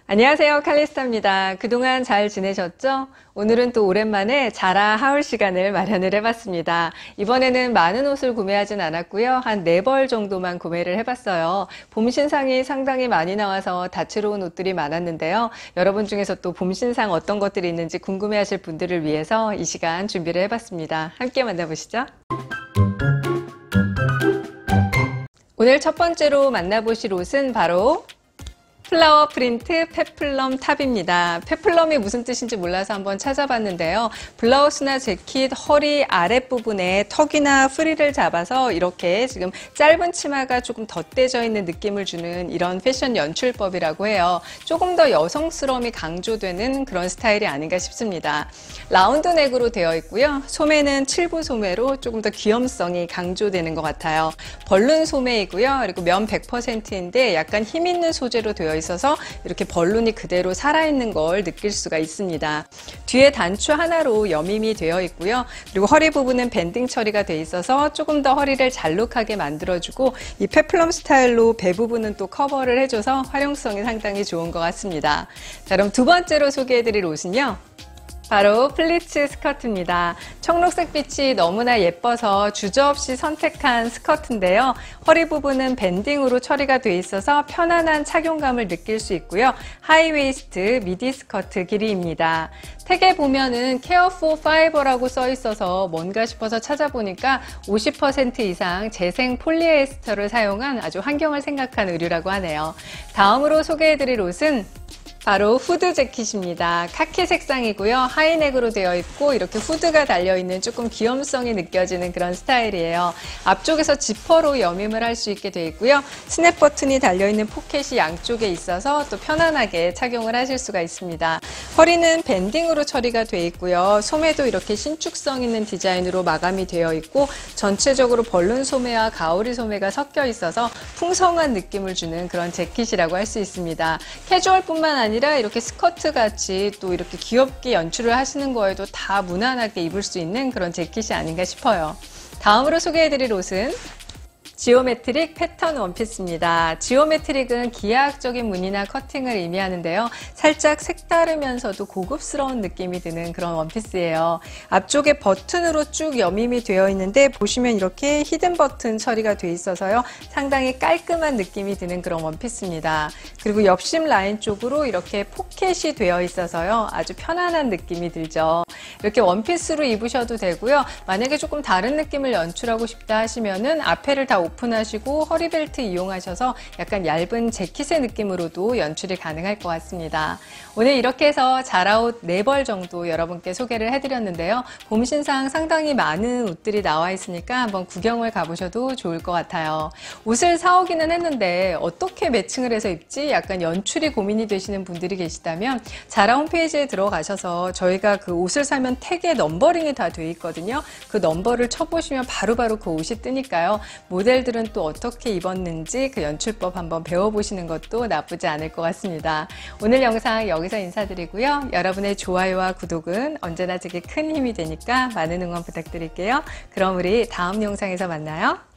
안녕하세요, 칼리스타입니다. 그동안 잘 지내셨죠? 오늘은 또 오랜만에 자라 하울 시간을 마련을 해봤습니다. 이번에는 많은 옷을 구매하진 않았고요. 한 4벌 정도만 구매를 해봤어요. 봄 신상이 상당히 많이 나와서 다채로운 옷들이 많았는데요. 여러분 중에서 또 봄 신상 어떤 것들이 있는지 궁금해하실 분들을 위해서 이 시간 준비를 해봤습니다. 함께 만나보시죠. 오늘 첫 번째로 만나보실 옷은 바로 플라워 프린트 페플럼 탑입니다. 페플럼이 무슨 뜻인지 몰라서 한번 찾아봤는데요. 블라우스나 재킷 허리 아랫부분에 턱이나 프릴을 잡아서 이렇게 지금 짧은 치마가 조금 덧대져 있는 느낌을 주는 이런 패션 연출법이라고 해요. 조금 더 여성스러움이 강조되는 그런 스타일이 아닌가 싶습니다. 라운드 넥으로 되어 있고요. 소매는 7부 소매로 조금 더 귀염성이 강조되는 것 같아요. 벌룬 소매이고요. 그리고 면 100%인데 약간 힘 있는 소재로 되어 있어서 이렇게 벌룬이 그대로 살아있는 걸 느낄 수가 있습니다. 뒤에 단추 하나로 여밈이 되어 있고요. 그리고 허리 부분은 밴딩 처리가 되어 있어서 조금 더 허리를 잘록하게 만들어주고 이 페플럼 스타일로 배 부분은 또 커버를 해줘서 활용성이 상당히 좋은 것 같습니다. 자, 그럼 두 번째로 소개해드릴 옷은요. 바로 플리츠 스커트입니다. 청록색 빛이 너무나 예뻐서 주저없이 선택한 스커트인데요. 허리 부분은 밴딩으로 처리가 되어 있어서 편안한 착용감을 느낄 수 있고요. 하이웨이스트 미디 스커트 길이입니다. 택에 보면은 케어 포 파이버라고 써 있어서 뭔가 싶어서 찾아보니까 50% 이상 재생 폴리에스터를 사용한 아주 환경을 생각한 의류라고 하네요. 다음으로 소개해드릴 옷은 바로 후드 재킷입니다. 카키 색상이고요. 하이넥으로 되어 있고 이렇게 후드가 달려있는 조금 귀염성이 느껴지는 그런 스타일이에요. 앞쪽에서 지퍼로 여밈을 할 수 있게 되어 있고요. 스냅 버튼이 달려있는 포켓이 양쪽에 있어서 또 편안하게 착용을 하실 수가 있습니다. 허리는 밴딩으로 처리가 되어 있고요. 소매도 이렇게 신축성 있는 디자인으로 마감이 되어 있고 전체적으로 벌룬 소매와 가오리 소매가 섞여 있어서 풍성한 느낌을 주는 그런 재킷이라고 할 수 있습니다. 캐주얼뿐만 아니라 이렇게 스커트 같이 또 이렇게 귀엽게 연출을 하시는 거에도 다 무난하게 입을 수 있는 그런 재킷이 아닌가 싶어요. 다음으로 소개해드릴 옷은 지오메트릭 패턴 원피스입니다. 지오메트릭은 기하학적인 무늬나 커팅을 의미하는데요. 살짝 색다르면서도 고급스러운 느낌이 드는 그런 원피스예요. 앞쪽에 버튼으로 쭉 여밈이 되어 있는데 보시면 이렇게 히든 버튼 처리가 되어 있어서요. 상당히 깔끔한 느낌이 드는 그런 원피스입니다. 그리고 옆심 라인 쪽으로 이렇게 포켓이 되어 있어서요. 아주 편안한 느낌이 들죠. 이렇게 원피스로 입으셔도 되고요. 만약에 조금 다른 느낌을 연출하고 싶다 하시면은 앞에를 다 오픈하시고 허리벨트 이용하셔서 약간 얇은 재킷의 느낌으로도 연출이 가능할 것 같습니다. 오늘 이렇게 해서 자라옷 4벌 정도 여러분께 소개를 해드렸는데요. 봄 신상 상당히 많은 옷들이 나와 있으니까 한번 구경을 가보셔도 좋을 것 같아요. 옷을 사오기는 했는데 어떻게 매칭을 해서 입지 약간 연출이 고민이 되시는 분들이 계시다면 자라 홈페이지에 들어가셔서 저희가 그 옷을 사면 택에 넘버링이 다 되어 있거든요. 그 넘버를 쳐보시면 바로바로 그 옷이 뜨니까요. 모델들은 또 어떻게 입었는지 그 연출법 한번 배워보시는 것도 나쁘지 않을 것 같습니다. 오늘 영상 여기서 인사드리고요. 여러분의 좋아요와 구독은 언제나 제게 큰 힘이 되니까 많은 응원 부탁드릴게요. 그럼 우리 다음 영상에서 만나요.